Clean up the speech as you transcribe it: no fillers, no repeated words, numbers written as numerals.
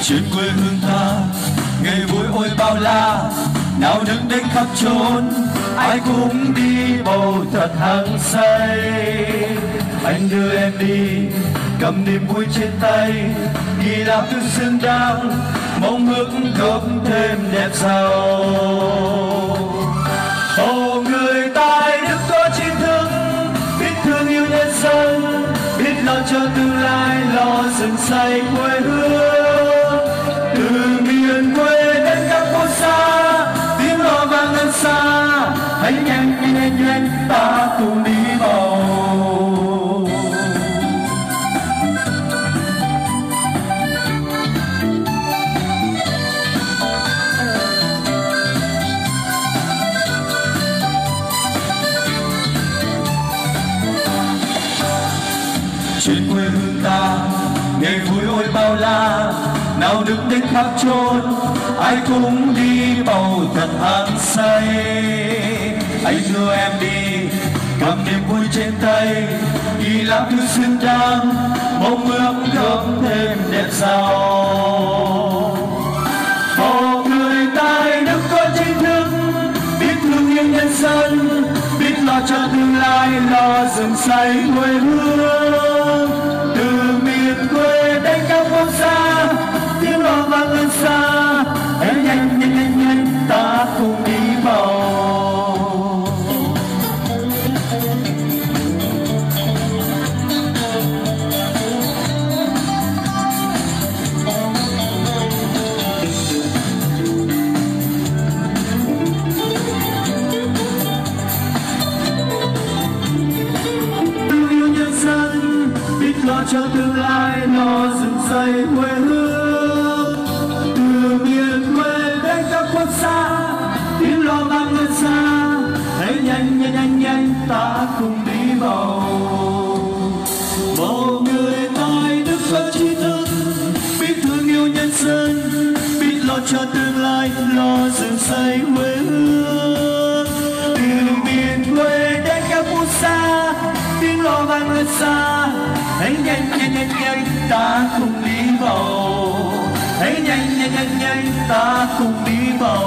trên quê hương ta ngày vui ôi bao la, nào nước đến khắp chốn ai cũng đi bầu thật hăng say. Anh đưa em đi cầm niềm vui trên tay, ghi lá thư xứng đáng mong ước góp thêm đẹp giàu. Ồ người tài đức có trí thức, biết thương yêu nhân dân, biết lo cho tương lai, lo dựng xây quê hương. Từ miền quê đến các quốc gia, tiếng lo vang lên xa, hãy nhanh nhanh nhanh nhanh ta cùng đi bầu. Trên quê hương ta ngày vui ôi bao la, nào được đến khắp chốn ai cũng đi bầu thật hăng say. Anh đưa em đi cầm niềm vui trên tay, ghi lá thư xứng đáng mong ước góp thêm đẹp giàu. Một người tài đức có trí thức, biết thương yêu nhân dân, biết lo cho tương lai, lo dựng xây quê hương. Từ miền quê đến các quốc gia, tiếng lo vang lên xa, hãy nhanh nhanh nhanh nhanh ta cùng đi bầu. Lo cho tương lai, lo dựng xây quê hương. Từ miền quê đến các quốc gia, tiếng lo vang lên xa, hãy nhanh nhanh nhanh nhanh ta cùng đi bầu. Một người tài đức có trí thức, biết thương yêu nhân dân, biết lo cho tương lai, lo dựng xây quê hương. Từ miền quê đến các quốc gia, tiếng lo vang lên xa, hãy nhanh nhanh nhanh nhanh ta cùng đi bầu. Hãy nhanh nhanh nhanh nhanh ta cùng đi bầu.